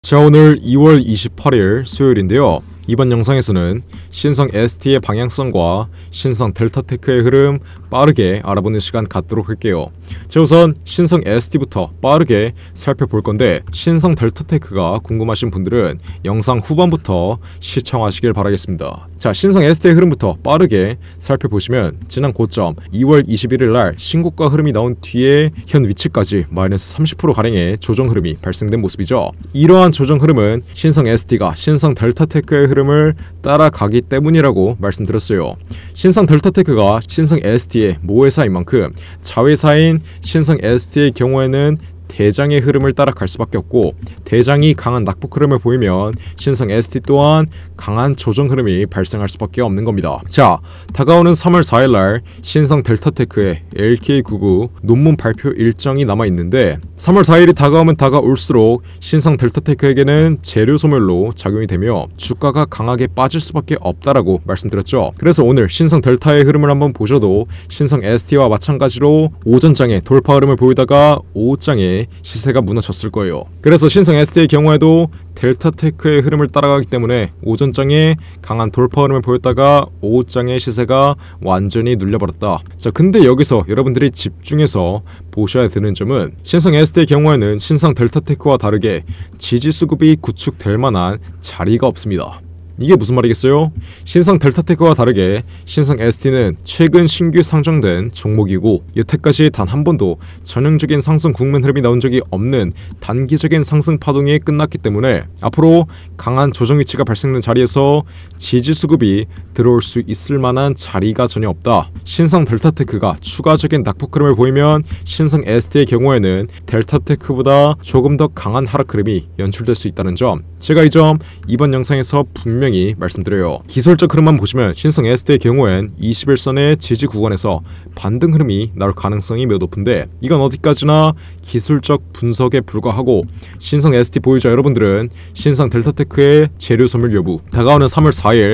자, 오늘 2월 28일 수요일인데요. 이번 영상에서는 신성 ST의 방향성과 신성 델타테크의 흐름 빠르게 알아보는 시간 갖도록 할게요. 자, 우선 신성 ST부터 빠르게 살펴볼 건데, 신성 델타테크가 궁금하신 분들은 영상 후반부터 시청하시길 바라겠습니다. 자, 신성 ST의 흐름부터 빠르게 살펴보시면 지난 고점 2월 21일 날 신고가 흐름이 나온 뒤에 현 위치까지 마이너스 30%가량의 조정 흐름이 발생된 모습이죠. 이러한 조정 흐름은 신성 ST가 신성 델타테크의 흐름을 따라가기 때문이라고 말씀드렸어요. 신성 델타테크가 신성 ST의 모회사인 만큼 자회사인 신성 ST의 경우에는 대장의 흐름을 따라갈 수밖에 없고, 대장이 강한 낙폭 흐름을 보이면 신성 ST 또한 강한 조정 흐름이 발생할 수밖에 없는 겁니다. 자, 다가오는 3월 4일날 신성 델타테크의 LK99 논문 발표 일정이 남아있는데, 3월 4일이 다가오면 다가올수록 신성 델타테크에게는 재료 소멸로 작용이 되며 주가가 강하게 빠질 수밖에 없다라고 말씀드렸죠. 그래서 오늘 신성 델타의 흐름을 한번 보셔도 신성 ST와 마찬가지로 오전장에 돌파 흐름을 보이다가 오후장에 시세가 무너졌을 거예요. 그래서 신성 ST의 경우에도 델타테크의 흐름을 따라가기 때문에 오전장에 강한 돌파 흐름을 보였다가 오후장에 시세가 완전히 눌려버렸다. 자, 근데 여기서 여러분들이 집중해서 보셔야 되는 점은 신성 ST의 경우에는 신성 델타테크와 다르게 지지 수급이 구축될 만한 자리가 없습니다. 이게 무슨 말이겠어요? 신성 델타테크와 다르게 신성 ST는 최근 신규 상장된 종목이고, 여태까지 단 한 번도 전형적인 상승 국면 흐름이 나온 적이 없는 단기적인 상승 파동이 끝났기 때문에 앞으로 강한 조정 위치가 발생된 자리에서 지지 수급이 들어올 수 있을 만한 자리가 전혀 없다. 신성 델타테크가 추가적인 낙폭 흐름을 보이면 신성 ST의 경우에는 델타테크보다 조금 더 강한 하락 흐름이 연출될 수 있다는 점, 제가 이 점 이번 영상에서 분명히 말씀드려요. 기술적 흐름만 보시면 신성 ST의 경우엔 21선의 지지 구간에서 반등 흐름이 나올 가능성이 매우 높은데, 이건 어디까지나 기술적 분석에 불과하고, 신성 ST 보유자 여러분들은 신성 델타테크의 재료 소멸 여부, 다가오는 3월 4일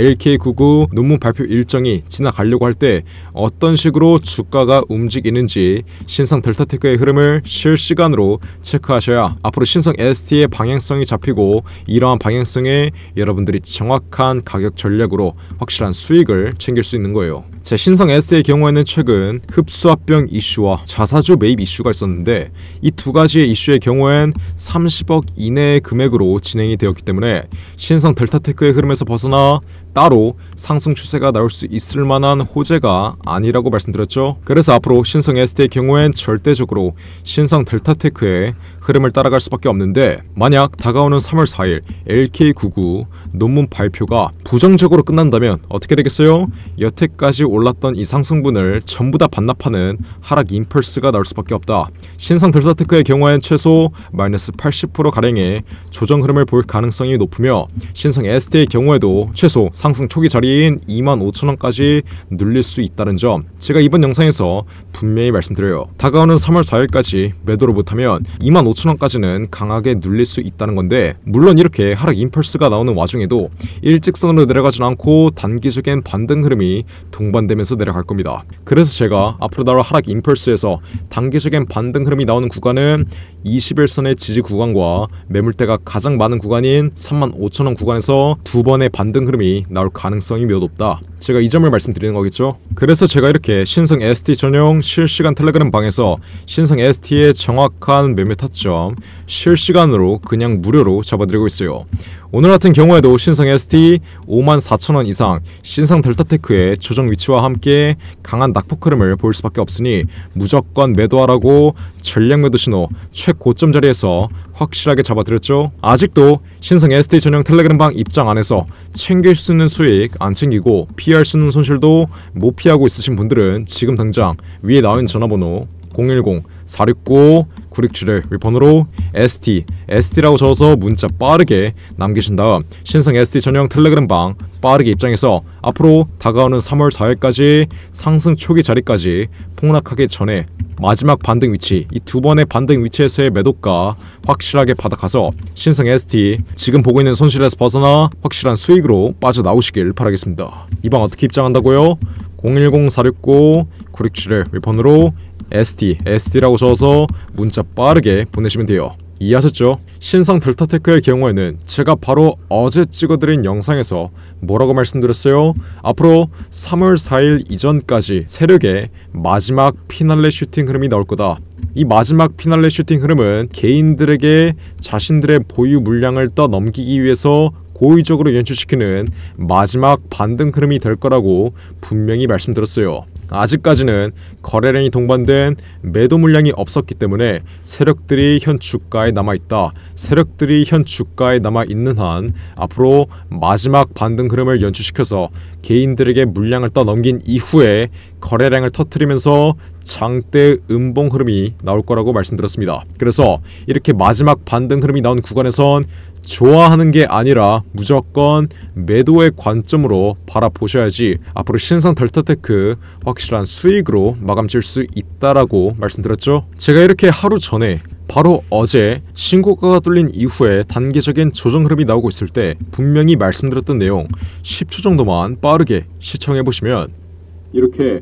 LK99 논문 발표 일정이 지나가려고 할 때 어떤 식으로 주가가 움직이는지 신성 델타테크의 흐름을 실시간으로 체크하셔야 앞으로 신성 ST의 방향성이 잡히고, 이러한 방향성에 여러분들이 정확한 가격 전략으로 확실한 수익을 챙길 수 있는 거예요. 자, 신성 ST의 경우에는 최근 흡수합병 이슈와 자사주 매입 이슈가 있었는데, 이 두 가지의 이슈의 경우엔 30억 이내의 금액으로 진행이 되었기 때문에 신성 델타테크의 흐름에서 벗어나 따로 상승 추세가 나올 수 있을 만한 호재가 아니라고 말씀드렸죠. 그래서 앞으로 신성 ST의 경우엔 절대적으로 신성 델타테크의 흐름을 따라갈 수밖에 없는데, 만약 다가오는 3월 4일 LK99 논문 발표가 부정적으로 끝난다면 어떻게 되겠어요? 여태까지 올랐던 이 상승분을 전부 다 반납하는 하락 임펄스가 나올 수밖에 없다. 신성 델타테크의 경우엔 최소 마이너스 80%가량의 조정 흐름을 보일 가능성이 높으며, 신성 ST의 경우에도 최소 상승 초기 자리인 25,000원까지 눌릴 수 있다는 점, 제가 이번 영상에서 분명히 말씀드려요. 다가오는 3월 4일까지 매도를 못하면 25,000원까지는 강하게 눌릴 수 있다는 건데, 물론 이렇게 하락 임펄스가 나오는 와중에도 일직선으로 내려가진 않고 단기적인 반등 흐름이 동반되면서 내려갈 겁니다. 그래서 제가 앞으로 나올 하락 임펄스에서 단기적인 반등 흐름이 나오는 구간은 21선의 지지 구간과 매물대가 가장 많은 구간인 35,000원 구간에서 두 번의 반등 흐름이 나올 가능성이 매우 높다. 제가 이 점을 말씀드리는 거겠죠. 그래서 제가 이렇게 신성 ST 전용 실시간 텔레그램 방에서 신성 ST의 정확한 매매 타점 실시간으로 그냥 무료로 잡아드리고 있어요. 오늘 같은 경우에도 신성 ST 54,000원 이상 신성 델타테크의 조정 위치와 함께 강한 낙폭 흐름을 보일 수밖에 없으니 무조건 매도하라고 전략 매도 신호 최고점 자리에서 확실하게 잡아드렸죠. 아직도 신성 ST 전용 텔레그램 방 입장 안에서 챙길 수 있는 수익 안 챙기고 피할 수 있는 손실도 못 피하고 있으신 분들은 지금 당장 위에 나와 있는 전화번호 010-469-9671 번호로 ST라고 적어서 문자 빠르게 남기신 다음 신성 ST 전용 텔레그램 방 빠르게 입장해서 앞으로 다가오는 3월 4일까지 상승 초기 자리까지 폭락하기 전에 마지막 반등 위치, 이 두 번의 반등 위치에서의 매도가 확실하게 받아가서 신성 ST 지금 보고 있는 손실에서 벗어나 확실한 수익으로 빠져나오시길 바라겠습니다. 이 방 어떻게 입장한다고요? 010-469-9671 번호로 ST라고 적어서 문자 빠르게 보내시면 돼요. 이해하셨죠? 신성 델타테크의 경우에는 제가 바로 어제 찍어드린 영상에서 뭐라고 말씀드렸어요? 앞으로 3월 4일 이전까지 세력의 마지막 피날레 슈팅 흐름이 나올 거다. 이 마지막 피날레 슈팅 흐름은 개인들에게 자신들의 보유 물량을 떠넘기기 위해서 고의적으로 연출시키는 마지막 반등 흐름이 될 거라고 분명히 말씀드렸어요. 아직까지는 거래량이 동반된 매도 물량이 없었기 때문에 세력들이 현 주가에 남아있다. 세력들이 현 주가에 남아있는 한 앞으로 마지막 반등 흐름을 연출시켜서 개인들에게 물량을 떠넘긴 이후에 거래량을 터뜨리면서 장대 음봉 흐름이 나올 거라고 말씀드렸습니다. 그래서 이렇게 마지막 반등 흐름이 나온 구간에선 좋아하는 게 아니라 무조건 매도의 관점으로 바라보셔야지 앞으로 신성 델타테크 확실한 수익으로 마감 질 수 있다라고 말씀드렸죠. 제가 이렇게 하루 전에 바로 어제 신고가가 뚫린 이후에 단계적인 조정 흐름이 나오고 있을 때 분명히 말씀드렸던 내용 10초 정도만 빠르게 시청해보시면 이렇게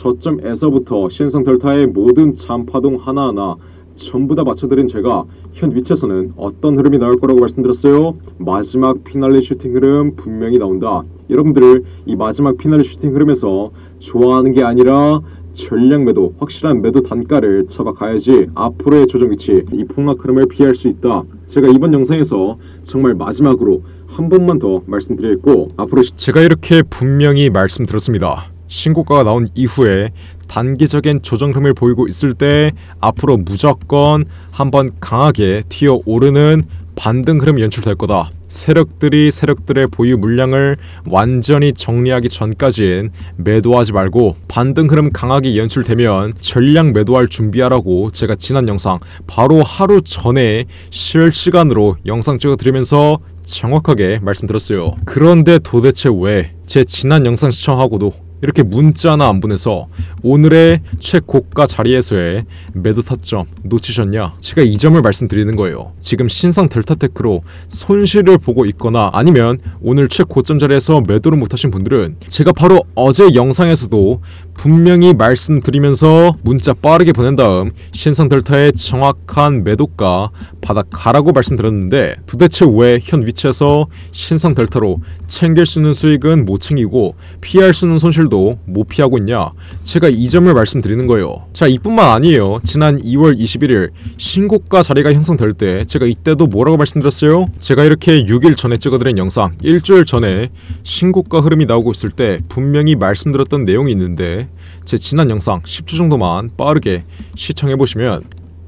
저점에서부터 신성 델타의 모든 잔파동 하나하나 전부 다 맞춰드린 제가 현 위치에서는 어떤 흐름이 나올 거라고 말씀드렸어요? 마지막 피날레 슈팅 흐름 분명히 나온다. 여러분들 이 마지막 피날레 슈팅 흐름에서 좋아하는 게 아니라 전략 매도, 확실한 매도 단가를 잡아가야지 앞으로의 조정 위치, 이 폭락 흐름을 피할 수 있다. 제가 이번 영상에서 정말 마지막으로 한 번만 더 말씀드리겠고 앞으로 제가 이렇게 분명히 말씀드렸습니다. 신고가가 나온 이후에 단기적인 조정 흐름을 보이고 있을 때 앞으로 무조건 한번 강하게 튀어오르는 반등 흐름이 연출될 거다. 세력들이 세력들의 보유 물량을 완전히 정리하기 전까지는 매도하지 말고 반등 흐름 강하게 연출되면 전량 매도할 준비하라고 제가 지난 영상 바로 하루 전에 실시간으로 영상 찍어드리면서 정확하게 말씀드렸어요. 그런데 도대체 왜 제 지난 영상 시청하고도 이렇게 문자 하나 안 보내서 오늘의 최고가 자리에서의 매도 타점 놓치셨냐? 제가 이 점을 말씀드리는 거예요. 지금 신성 델타테크로 손실을 보고 있거나 아니면 오늘 최고점 자리에서 매도를 못하신 분들은 제가 바로 어제 영상에서도 분명히 말씀드리면서 문자 빠르게 보낸 다음 신성 델타의 정확한 매도가 받아가라고 말씀드렸는데 도대체 왜 현 위치에서 신성 델타로 챙길 수 있는 수익은 못 챙기고 피할 수 있는 손실도 못 피하고 있냐? 제가 이 점을 말씀드리는 거예요. 자, 이뿐만 아니에요. 지난 2월 21일 신고가 자리가 형성될 때 제가 이때도 뭐라고 말씀드렸어요? 제가 이렇게 6일 전에 찍어드린 영상 일주일 전에 신고가 흐름이 나오고 있을 때 분명히 말씀드렸던 내용이 있는데 제 지난 영상 10초 정도만 빠르게 시청해보시면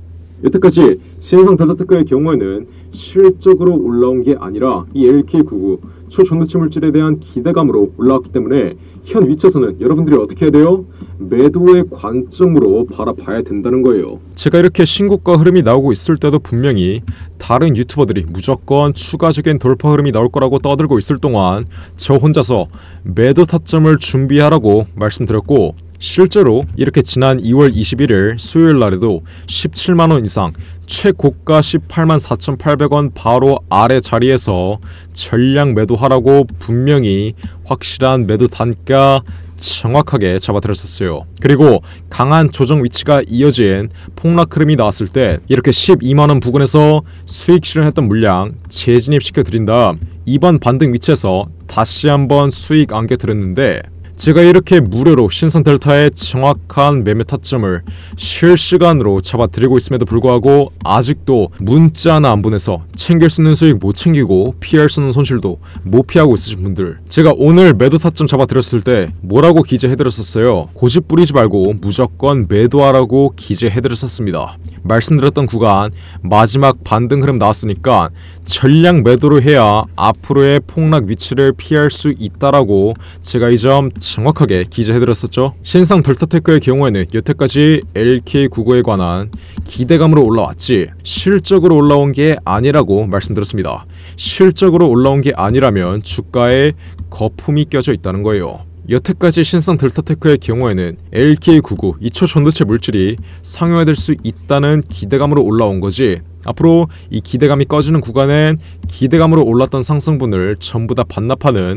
여태까지 신성 델타테크의 경우에는 실적으로 올라온 게 아니라 이 LK99 초전도체 물질에 대한 기대감으로 올라왔기 때문에 현 위치에서는 여러분들이 어떻게 해야 돼요? 매도의 관점으로 바라봐야 된다는 거예요. 제가 이렇게 신고가 흐름이 나오고 있을 때도 분명히 다른 유튜버들이 무조건 추가적인 돌파 흐름이 나올 거라고 떠들고 있을 동안 저 혼자서 매도 타점을 준비하라고 말씀드렸고 실제로 이렇게 지난 2월 21일 수요일 날에도 17만원 이상 최고가 18만 4,800원 바로 아래 자리에서 전량 매도하라고 분명히 확실한 매도 단가 정확하게 잡아드렸었어요. 그리고 강한 조정 위치가 이어진 폭락 흐름이 나왔을 때 이렇게 12만원 부근에서 수익 실현했던 물량 재진입시켜 드린 다음 이번 반등 위치에서 다시 한번 수익 안겨드렸는데 제가 이렇게 무료로 신성 델타의 정확한 매매 타점을 실시간으로 잡아드리고 있음에도 불구하고 아직도 문자 하나 안 보내서 챙길 수 있는 수익 못 챙기고 피할 수 있는 손실도 못 피하고 있으신 분들 제가 오늘 매도 타점 잡아드렸을 때 뭐라고 기재해드렸었어요? 고집 부리지 말고 무조건 매도하라고 기재해드렸었습니다. 말씀드렸던 구간 마지막 반등 흐름 나왔으니까 전량 매도를 해야 앞으로의 폭락 위치를 피할 수 있다라고 제가 이 점 정확하게 기재해드렸었죠. 신성 델타테크의 경우에는 여태까지 LK99에 관한 기대감으로 올라왔지 실적으로 올라온 게 아니라고 말씀드렸습니다. 실적으로 올라온 게 아니라면 주가에 거품이 껴져 있다는 거예요. 여태까지 신성 델타테크의 경우에는 LK99 이 초전도체 물질이 상용화될 수 있다는 기대감으로 올라온 거지 앞으로 이 기대감이 꺼지는 구간엔 기대감으로 올랐던 상승분을 전부 다 반납하는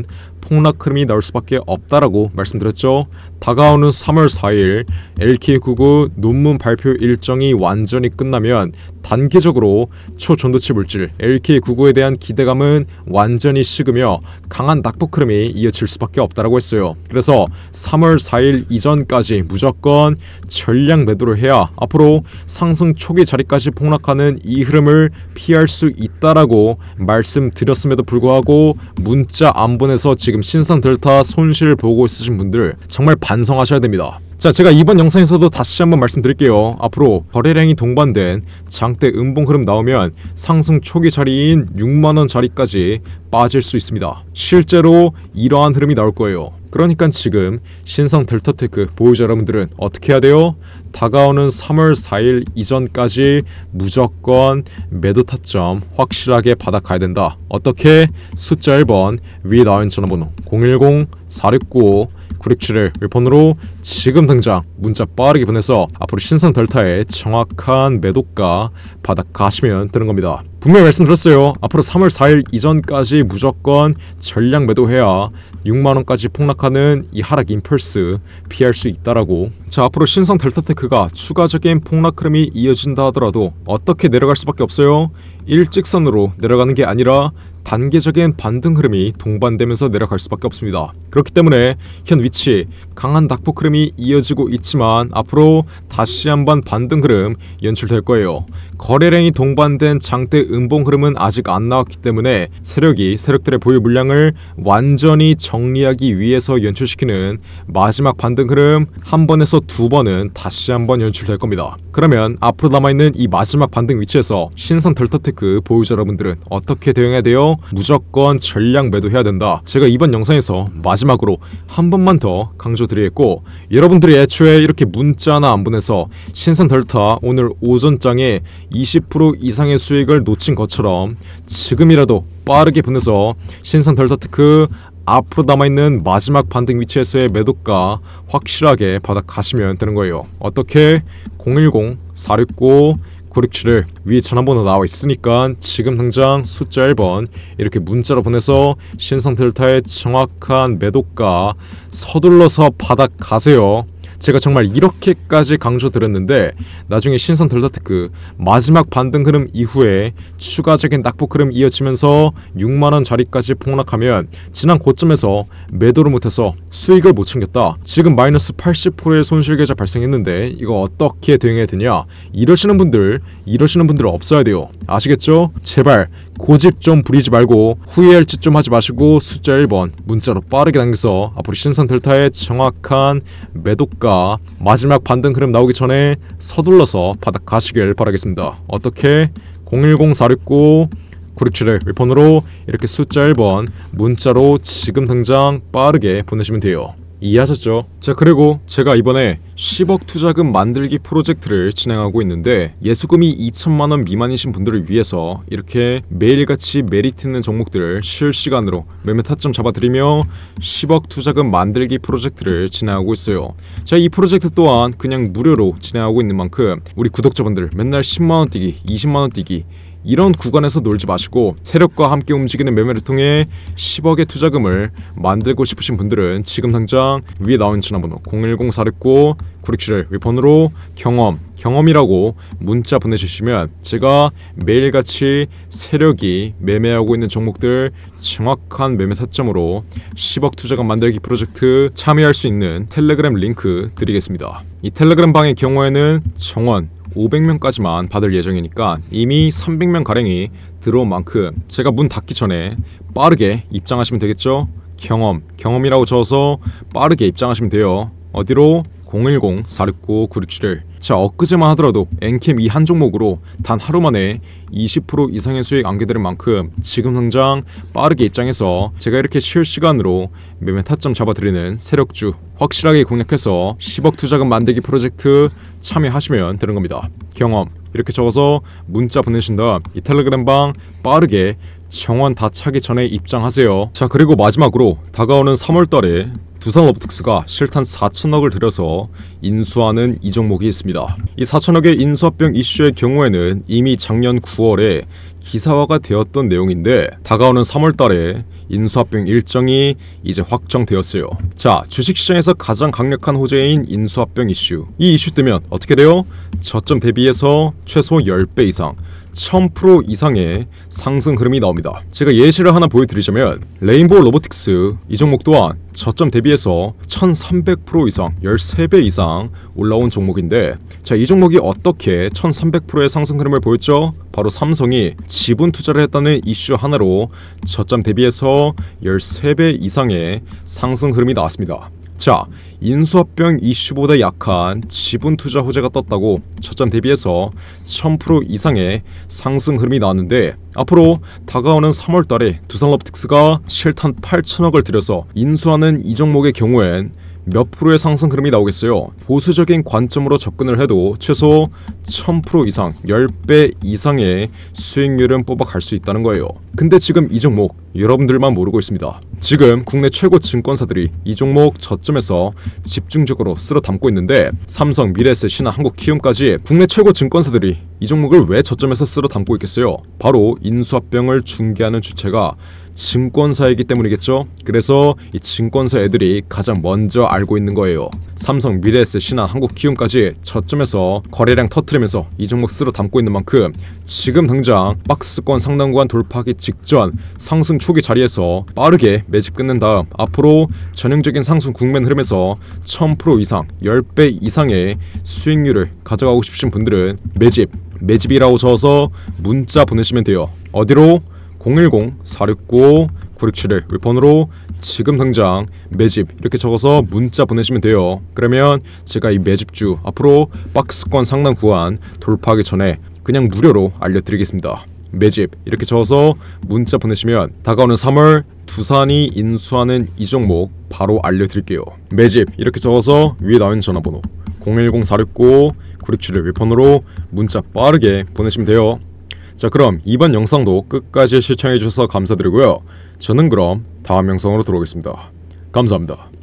폭락 흐름이 나올 수밖에 없다라고 말씀드렸죠. 다가오는 3월 4일 LK99 논문 발표 일정이 완전히 끝나면 단기적으로 초전도체 물질 LK99에 대한 기대감은 완전히 식으며 강한 낙폭 흐름이 이어질 수밖에 없다라고 했어요. 그래서 3월 4일 이전까지 무조건 전량 매도를 해야 앞으로 상승 초기 자리까지 폭락하는 이 흐름을 피할 수 있다라고 말씀드렸음에도 불구하고 문자 안 보내서 지금 신상 델타 손실 보고 있으신 분들 정말 반성하셔야 됩니다. 자, 제가 이번 영상에서도 다시 한번 말씀드릴게요. 앞으로 거래량이 동반된 장대 음봉 흐름 나오면 상승 초기 자리인 6만원 자리까지 빠질 수 있습니다. 실제로 이러한 흐름이 나올 거예요. 그러니까 지금 신성 델타테크 보유자 여러분들은 어떻게 해야 돼요? 다가오는 3월 4일 이전까지 무조건 매도 타점 확실하게 받아가야 된다. 어떻게? 숫자 1번 위에 나와 있는 전화번호 010-4695-9671 폰으로 지금 당장 문자 빠르게 보내서 앞으로 신성 델타의 정확한 매도가 받아가시면 되는 겁니다. 분명히 말씀드렸어요. 앞으로 3월 4일 이전까지 무조건 전량 매도해야 6만원까지 폭락하는 이 하락 임펄스 피할 수 있다라고. 자, 앞으로 신성 델타테크가 추가적인 폭락 흐름이 이어진다 하더라도 어떻게 내려갈 수밖에 없어요? 일직선으로 내려가는 게 아니라 단계적인 반등 흐름이 동반되면서 내려갈 수밖에 없습니다. 그렇기 때문에 현 위치 강한 낙폭 흐름이 이어지고 있지만 앞으로 다시 한번 반등 흐름 연출될 거예요. 거래량이 동반된 장대 음봉 흐름은 아직 안 나왔기 때문에 세력들의 보유 물량을 완전히 정리하기 위해서 연출시키는 마지막 반등 흐름 한 번에서 두 번은 다시 한번 연출될 겁니다. 그러면 앞으로 남아있는 이 마지막 반등 위치에서 신성 델타테크 보유자 여러분들은 어떻게 대응해야 돼요? 무조건 전량 매도해야 된다. 제가 이번 영상에서 마지막으로 한 번만 더 강조드리겠고, 여러분들이 애초에 이렇게 문자 하나 안 보내서 신성 델타 오늘 오전장에 20% 이상의 수익을 놓친 것처럼 지금이라도 빠르게 보내서 신성 델타테크 앞으로 남아있는 마지막 반등 위치에서의 매도가 확실하게 받아가시면 되는 거예요. 어떻게? 010-469-9671 위에 전화번호 나와 있으니까 지금 당장 숫자 1번 이렇게 문자로 보내서 신성 델타의 정확한 매도가 서둘러서 받아가세요. 제가 정말 이렇게까지 강조드렸는데 나중에 신성 델타테크 마지막 반등 흐름 이후에 추가적인 낙폭 흐름 이어지면서 6만원 자리까지 폭락하면 지난 고점에서 매도를 못해서 수익을 못 챙겼다. 지금 마이너스 80%의 손실 계좌 발생했는데 이거 어떻게 대응해야 되냐? 이러시는 분들 없어야 돼요. 아시겠죠? 제발 고집 좀 부리지 말고 후회할 짓 좀 하지 마시고 숫자 1번 문자로 빠르게 남겨서 앞으로 신성 델타의 정확한 매도가 마지막 반등 흐름 나오기 전에 서둘러서 받아가시길 바라겠습니다. 어떻게? 010-469-9671 폰으로 이렇게 숫자 1번 문자로 지금 당장 빠르게 보내시면 돼요. 이해하셨죠? 자, 그리고 제가 이번에 10억 투자금 만들기 프로젝트를 진행하고 있는데 예수금이 2천만원 미만이신 분들을 위해서 이렇게 매일같이 메리트 있는 종목들을 실시간으로 매매 타점 잡아드리며 10억 투자금 만들기 프로젝트를 진행하고 있어요. 자, 이 프로젝트 또한 그냥 무료로 진행하고 있는 만큼 우리 구독자분들 맨날 10만원 뛰기, 20만원 뛰기 이런 구간에서 놀지 마시고 세력과 함께 움직이는 매매를 통해 10억의 투자금을 만들고 싶으신 분들은 지금 당장 위에 나온 전화번호 010-469-9671 폰으로 경험이라고 문자 보내주시면 제가 매일같이 세력이 매매하고 있는 종목들 정확한 매매 타점으로 10억 투자금 만들기 프로젝트 참여할 수 있는 텔레그램 링크 드리겠습니다. 이 텔레그램 방의 경우에는 정원 500명까지만 받을 예정이니까 이미 300명가량이 들어온 만큼 제가 문 닫기 전에 빠르게 입장하시면 되겠죠? 경험이라고 적어서 빠르게 입장하시면 돼요. 어디로? 010-469-9671 자, 엊그제만 하더라도 엔캠 이 한 종목으로 단 하루 만에 20% 이상의 수익 안겨드릴 만큼 지금 당장 빠르게 입장해서 제가 이렇게 실시간으로 매매 타점 잡아드리는 세력주 확실하게 공략해서 10억 투자금 만들기 프로젝트 참여하시면 되는 겁니다. 경험 이렇게 적어서 문자 보내신 다음 이 텔레그램 방 빠르게 정원 다 차기 전에 입장하세요. 자, 그리고 마지막으로 다가오는 3월달에 두산로보틱스가 실탄 4천억을 들여서 인수하는 이 종목이 있습니다. 이 4천억의 인수합병 이슈의 경우에는 이미 작년 9월에 기사화가 되었던 내용인데 다가오는 3월 달에 인수합병 일정이 이제 확정되었어요. 자, 주식시장에서 가장 강력한 호재인 인수합병 이슈. 이 이슈 뜨면 어떻게 돼요? 저점 대비해서 최소 10배 이상 1000% 이상의 상승 흐름이 나옵니다. 제가 예시를 하나 보여드리자면 레인보우 로보틱스 이 종목 또한 저점 대비해서 1300% 이상 13배 이상 올라온 종목인데, 자, 이 종목이 어떻게 1300%의 상승 흐름을 보였죠? 바로 삼성이 지분 투자를 했다는 이슈 하나로 저점 대비해서 13배 이상의 상승 흐름이 나왔습니다. 자, 인수합병 이슈보다 약한 지분 투자 호재가 떴다고 저점 대비해서 1000% 이상의 상승 흐름이 나왔는데, 앞으로 다가오는 3월 달에 두산로보틱스가 실탄 8천억을 들여서 인수하는 이 종목의 경우엔 몇 프로의 상승 흐름이 나오겠어요? 보수적인 관점으로 접근을 해도 최소 1000% 이상 10배 이상의 수익률은 뽑아갈 수 있다는 거예요. 근데 지금 이 종목 여러분들만 모르고 있습니다. 지금 국내 최고 증권사들이 이 종목 저점에서 집중적으로 쓸어 담고 있는데, 삼성, 미래에셋, 신한, 한국키움까지 국내 최고 증권사들이 이 종목을 왜 저점에서 쓸어 담고 있겠어요? 바로 인수합병을 중개하는 주체가 증권사이기 때문이겠죠. 그래서 이 증권사 애들이 가장 먼저 알고 있는 거예요. 삼성, 미래에셋, 신한, 한국키움까지 저점에서 거래량 터트리면서 이 종목 쓸어 담고 있는 만큼 지금 당장 박스권 상단 구간 돌파하기 직전 상승 초기 자리에서 빠르게 매집 끝낸 다음 앞으로 전형적인 상승 국면 흐름에서 1000% 이상 10배 이상의 수익률을 가져가고 싶으신 분들은 매집이라고 적어서 문자 보내시면 돼요. 어디로? 010-469-9671 윗번호로 지금 당장 매집 이렇게 적어서 문자 보내시면 돼요. 그러면 제가 이 매집주 앞으로 박스권 상단 구간 돌파하기 전에 그냥 무료로 알려드리겠습니다. 매집 이렇게 적어서 문자 보내시면 다가오는 3월 두산이 인수하는 이 종목 바로 알려드릴게요. 매집 이렇게 적어서 위에 나온 전화번호 010-469-9671 윗번호로 문자 빠르게 보내시면 돼요. 자, 그럼 이번 영상도 끝까지 시청해주셔서 감사드리고요. 저는 그럼 다음 영상으로 돌아오겠습니다. 감사합니다.